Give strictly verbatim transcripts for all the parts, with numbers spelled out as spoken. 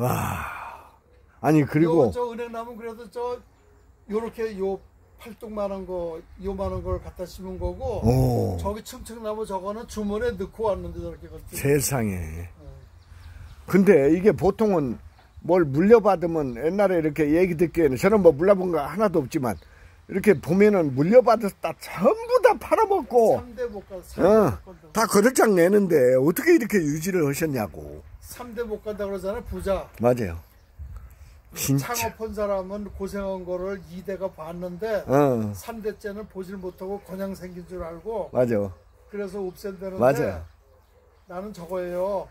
와. 아니, 그리고. 요, 저 은행나무 그래도 저, 요렇게 요 팔뚝만한 거, 요만한 걸 갖다 심은 거고, 오. 저기 층층나무 저거는 주머니에 넣고 왔는데 저렇게. 세상에. 네. 근데 이게 보통은 뭘 물려받으면 옛날에 이렇게 얘기 듣기에는 저는 뭐 물려본 거 하나도 없지만 이렇게 보면은 물려받았다 전부 다 팔아먹고 삼 대 못 가, 어, 다 거들장 내는데 어떻게 이렇게 유지를 하셨냐고. 삼 대 못 간다 그러잖아요, 부자. 맞아요. 진짜. 창업한 사람은 고생한 거를 이 대가 봤는데 어. 삼 대째는 보질 못하고 그냥 생긴 줄 알고 맞아. 그래서 없앤다는데 맞아요. 나는 저거예요.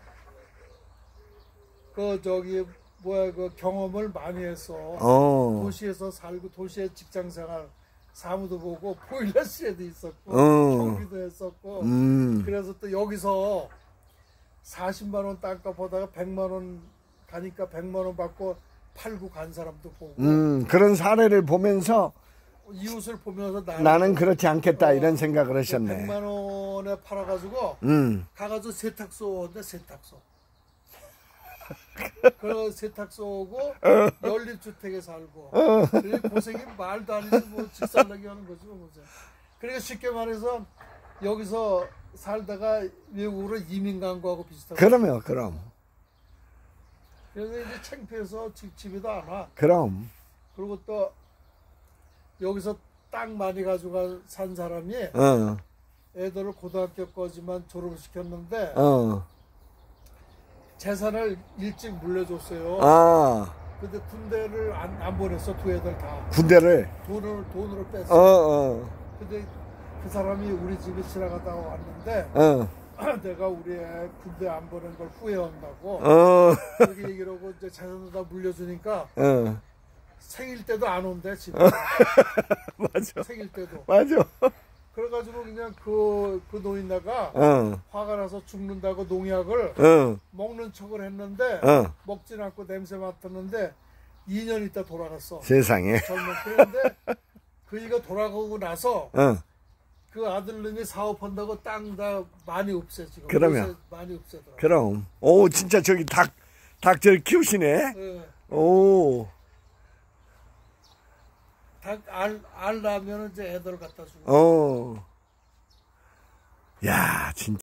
그 저기 뭐야 그 경험을 많이 했어. 어. 도시에서 살고 도시의 직장생활 사무도 보고 보일러실에도 있었고 어. 경비도 했었고 음. 그래서 또 여기서 사십만 원 땅값 보다가 백만 원 가니까 백만 원 받고 팔고 간 사람도 보고 음, 그런 사례를 보면서 이웃을 보면서 나는, 나는 그렇지 않겠다 어, 이런 생각을 하셨네. 백만 원에 팔아가지고 음. 가가지고 세탁소인데 세탁소 그 세탁소 오고 연립주택에 살고 그래 고생이 말도 아니지 뭐 직살나게 하는 거지 뭐. 그러니까 쉽게 말해서 여기서 살다가 외국으로 이민 간 거하고 비슷하고. 그러면 그럼 그래서 이제 창피해서 집, 집에도 안 와. 그럼 그리고 또 여기서 땅 많이 가지고 산 사람이 어. 애들을 고등학교까지만 졸업시켰는데 어. 재산을 일찍 물려줬어요. 아. 근데 군대를 안, 안 보냈어, 두 애들 다. 군대를 돈을, 돈으로 뺐어. 어, 어. 근데 그 사람이 우리 집에 지나가다가 왔는데, 어. 내가 우리 애 군대 안 보낸 걸 후회한다고. 어. 그렇게 얘기를 하고 이제 재산을 다 물려주니까, 어. 생일 때도 안 온대, 집에. 맞아. 생일 때도. 맞아. 그래가지고 그냥 그, 그 노인네가 어. 화가 나서 죽는다고 농약을 어. 먹는 척을 했는데, 어. 먹진 않고 냄새 맡았는데, 이 년 있다 돌아갔어. 세상에. 젊은 그런데 그 이가 돌아가고 나서 어. 그 아들놈이 사업한다고 땅 다 많이 없애 지금. 그러면. 많이 없애더라. 그럼. 오, 진짜 저기 닭, 닭 저기 키우시네. 네. 오. 닭알 알 나면은 이제 애들 갖다 주고. 어. 야, 진짜.